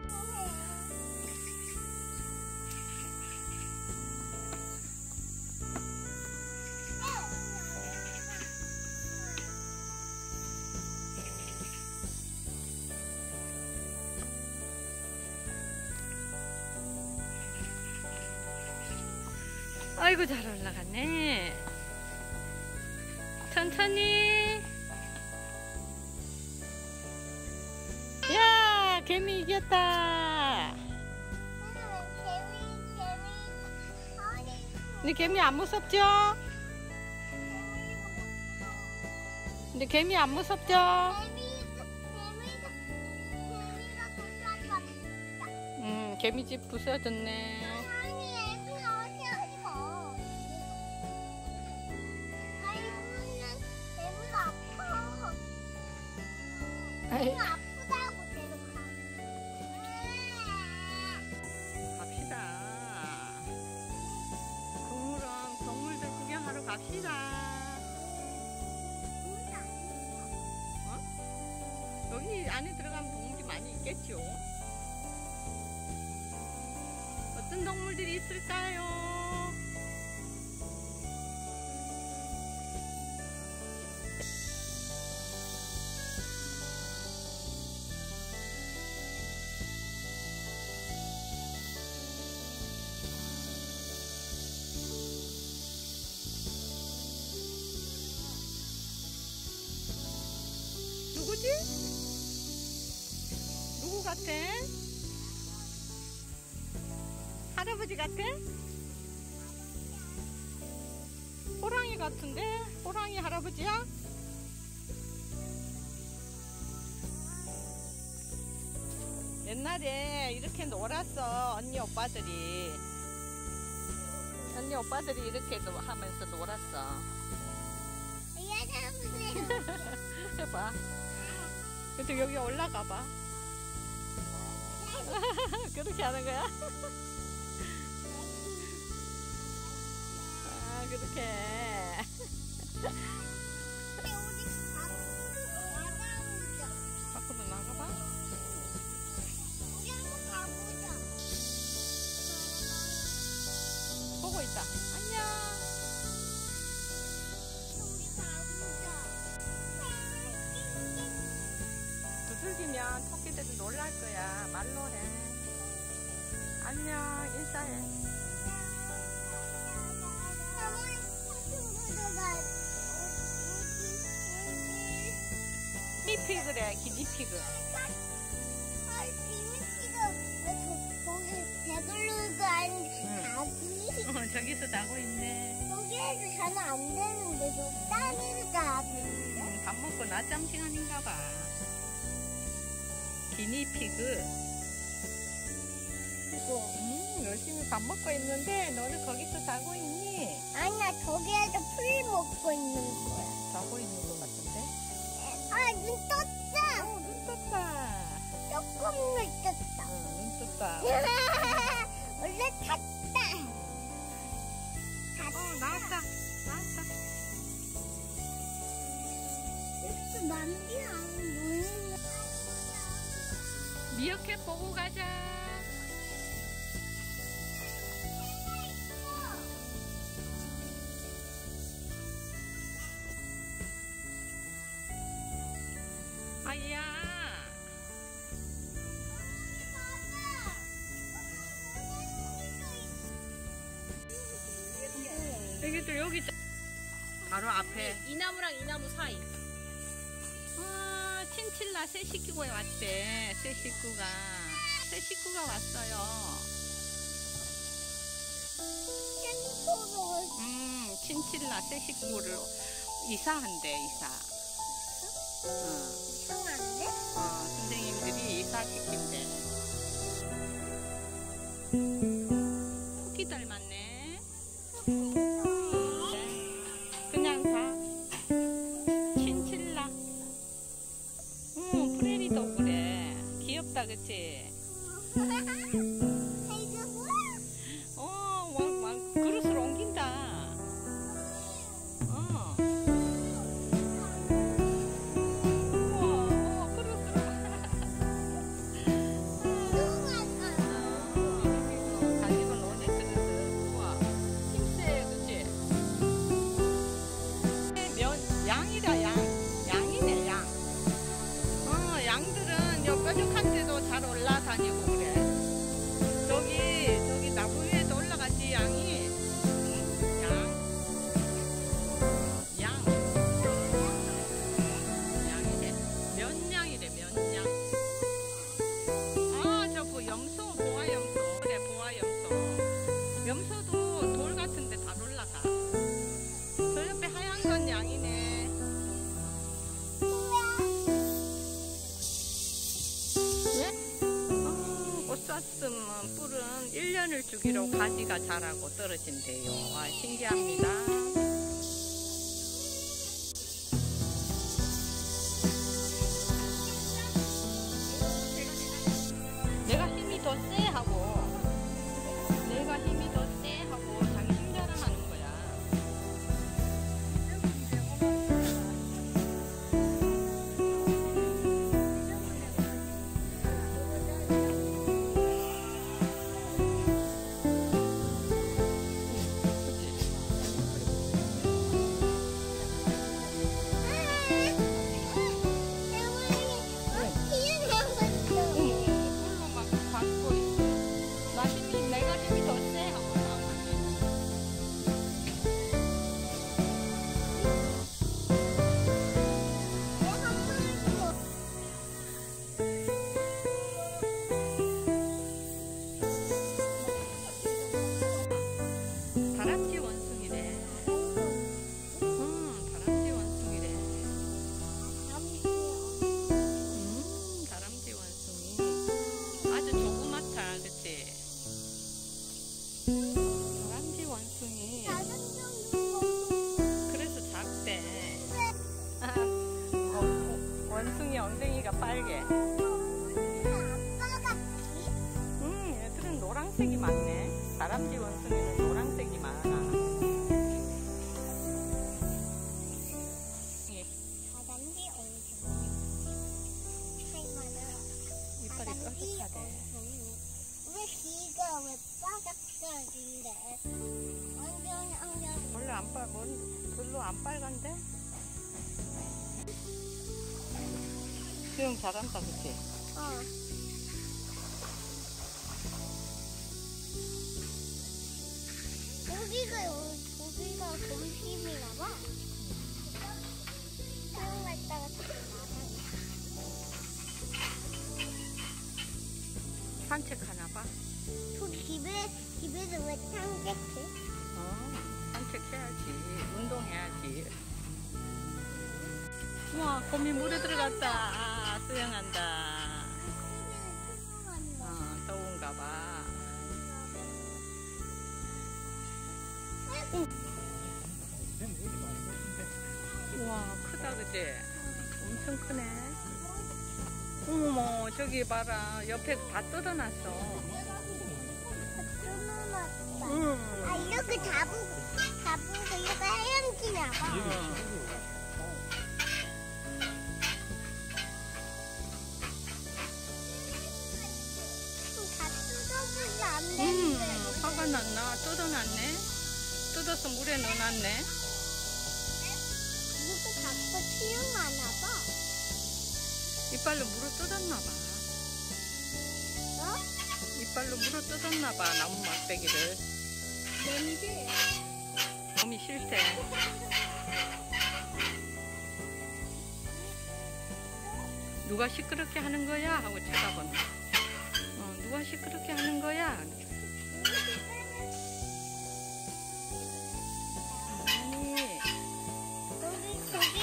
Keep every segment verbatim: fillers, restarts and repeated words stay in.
아이고 잘 올라갔네. 천천히. 야, 개미 이겼다. 근데 개미 안 무섭죠? 근데 개미 안 무섭죠? 음, 개미집 부서졌네. 아이, 아프다고 데려가. 갑시다. 동물원, 동물들 구경하러 갑시다. 어? 여기 안에 들어가면 동물이 많이 있겠죠? 어떤 동물들이 있을까요? 누구지? 누구 같아? 할아버지 같아? 호랑이 같은데? 호랑이 할아버지야? 옛날에 이렇게 놀았어. 언니 오빠들이 언니 오빠들이 이렇게 하면서 놀았어. 해봐. 근데 여기 올라가 봐. 그렇게 하는 거야? 아, 그렇게. 밖으로 나가봐. 보고 있다. 안녕. 두들기면 토끼들이 놀랄 거야. 말로 해. 안녕, 인사해. 기니피그래, 기니피그. 아, 기니피그 왜 거기 배불러도 아닌데 자기? 어, 저기서 자고 있네. 여기에도 자면 안 되는데 저 땅에서 자는데? 음, 밥 먹고 낮잠 시간인가 봐. 기니피그. 이거. 음, 열심히 밥 먹고 있는데 너는 거기서 자고 있니? 아니야, 저기에서 풀 먹고 있는 거야. 자고 있는 것 같은데? 아, 눈 떴다. 어, 눈 떴다. 조금 눈 떴다. 어, 눈 떴다. 원래 탔다. 어, 나왔다. 나왔다. 여기서 남기야. 미어캣 보고 가자. 아야. 여기도 여기 있다. 바로 앞에. 이 나무랑 이 나무 사이. 아, 친칠라 새 식구가 왔대. 새 식구가. 새 식구가 왔어요. 음, 친칠라 새 식구를 이사한대, 이사. 어. 이상한데? 어, 선생님들이 이사시킨대. 토끼 닮았네. 그냥 가. 친칠라. 응, 프레리도 그래. 귀엽다, 그치? 어, 막, 막, 그릇을 옮긴다. 어. 우와, 우와, 그릇을. 도마뱀은 뿔은 일 년을 주기로 가지가 자라고 떨어진대요. 와, 신기합니다. 내가 힘이 더 세 하고 내가 힘이 더 세 하고 자기 힘 자랑하는 거야. 다람쥐 원숭이래. 음, 다람쥐 원숭이래. 음, 다람쥐 원숭이. 아주 조그맣다, 그치? 다람쥐 원숭이. 그래서 작대. 아, 어, 원숭이 엉덩이가 빨개. 음, 얘들은 노란색이 많네. 다람쥐 원숭이는 노란색이 많아. 이빨이 뾰족하대. 왜 귀가 왜 빨갛게 완전 완전 원래 안 빨, 뭔, 별로 안 빨간데? 수영 잘한다, 그치? 어. 여기가 여기가 점심이나 봐. 수영 갔다가 다시 나가. 산책하나 봐. 저기 집에 집에서 왜 산책해? 어, 산책해야지. 운동해야지. 우와, 곰이 물에 들어갔다. 아, 수영한다. 어, 더운가 봐. 우와, 크다, 그치? 엄청 크네. 어머머, 저기 봐라. 옆에 다 뜯어놨어. 응. 아 이렇게 잡고 잡고 이렇게 헤엄치나 봐. 다 뜯어보지 안 음, 되는데. 화가 났나? 뜯어놨네? 뜯어서 물에 넣어놨네? 이렇게 잡고 수영하나 봐. 이빨로 물을 뜯었나봐. 어? 이빨로 물을 뜯었나봐, 나무 막대기를. 냄새. 몸이 싫대. 누가 시끄럽게 하는 거야? 하고 쳐다보네. 어, 누가 시끄럽게 하는 거야? 아니, 여기 저기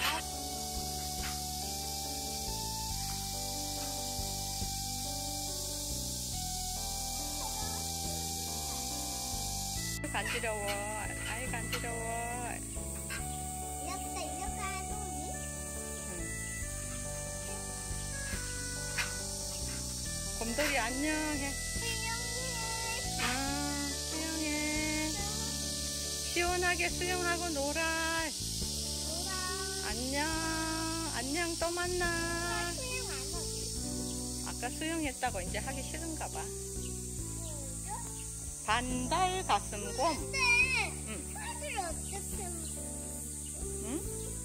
간지러워. 아이, 간지러워. 이렇게 이렇게 하더니 곰돌이 안녕해. 수영해. 아, 수영해. 시원하게 수영하고 놀아. 놀아. 안녕. 안녕, 또 만나. 수영 안 하지? 아까 수영했다고 이제 하기 싫은가 봐. 반달 가슴곰. 근데 응. 하늘 어떻게 응?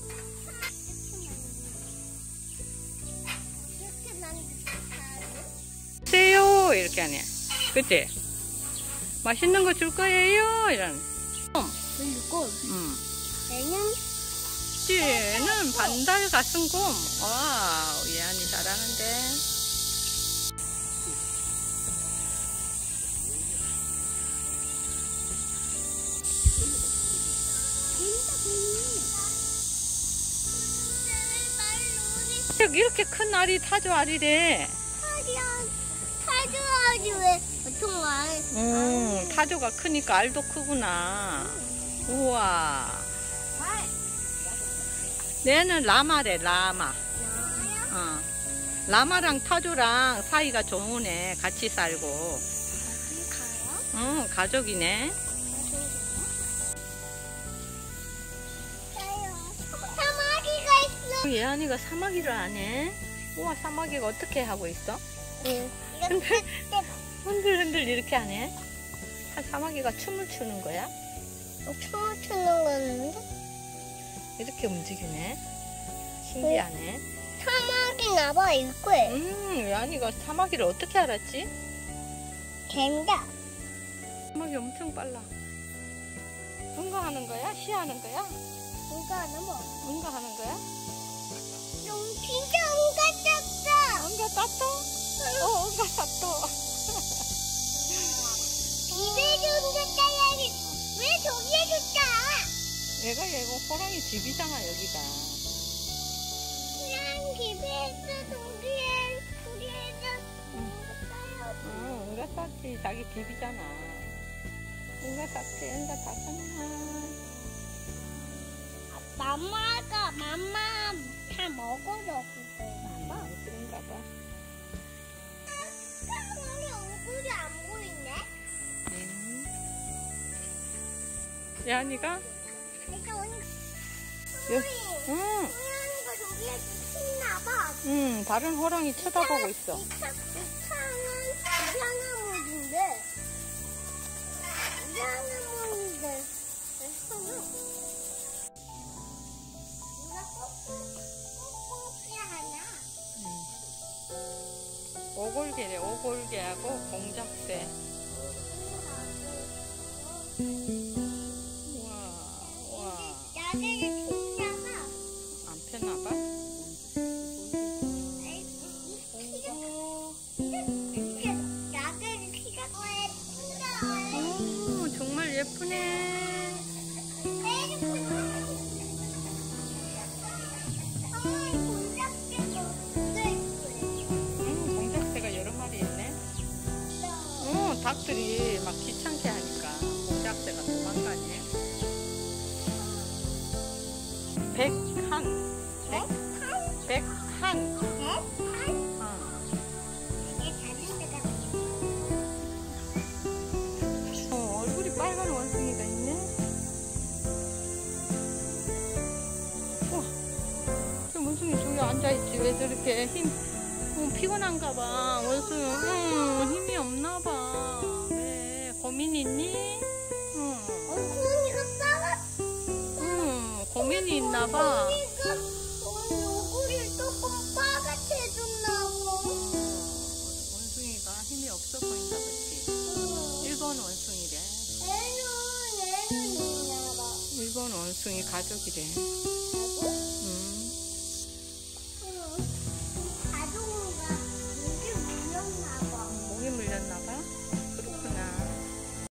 이렇게 만들었다고? 세요 이렇게 하네. 그치? 맛있는 거 줄 거예요 이런. 그리고 응. 얘는 쟤는 반달 가슴곰. 와, 예안이 잘하는데. 이렇게 큰 알이 타조 알이래. 타조 타조 엄청 많이. 음, 타조가 크니까 알도 크구나. 우와. 얘는 라마래, 라마. 어. 라마랑 타조랑 사이가 좋으네. 같이 살고. 응, 가족이네. 사마귀가 있어. 예안이가 사마귀를 안 해? 우와, 사마귀가 어떻게 하고 있어? 응. 이렇게 흔들흔들 이렇게 안 해? 아, 사마귀가 춤을 추는 거야? 춤을 추는 거는데? 이렇게 움직이네. 신기하네. 사마귀 나봐 이거에. 음, 예안이가 사마귀를 어떻게 알았지? 된다. 사마귀 엄청 빨라. 응가하는 거야? 시하는 거야? 이거 너무. 응가하는 거야? 좀 진짜 응가졌어. 응가 따또? 어, 응가 따또. 집에 응가따야지. 왜 저기에 줬다? 얘가 얘가 호랑이 집이잖아, 여기가. 그냥 집에서 저기에 저기에서 응가따야지. 응, 응가 땄지. 자기 집이잖아. 응가 땄지. 응가 땄잖아. 맘마가 맘마 다 먹어줬을 거야. 봐. 음, 그런가 봐. 우리 얼굴이 안 보이네. 음. 예안이가? 그래서 오늘 여, 소리 응, 소리하는 거 저기에 있나 봐. 응, 다른 호랑이 쳐다보고 있어. 이 차, 이 차는 이상한 물인데 이상한 물인데 그래서는 누가 꼭꼭꼭꼭이 하냐? 오골개래, 오골개하고 공작새. 우와, 우와. 나대를 핀다가 안 폈나봐? 나대를 피자가 핀다. 오, 정말 예쁘네. 음, 공작새가 여러 마리 있네. 어, 닭들이 막 귀찮게 하니까 공작새가 도망가네. 백한. 백, 백한. 어. 어, 얼굴이 빨간 원숭이가 있네. 우와, 저 원숭이 저기 앉아있지. 왜 저렇게 힘, 어, 피곤한가 봐. 원숭이, 응, 힘이 없나 봐. 왜, 고민 있니? 응, 응, 고민이 있나 봐. 원숭이가 힘이 없어 보인다, 그치? 일본 원숭이래. 일본 원숭이 가족이래. 음. 목이 물렸나 봐.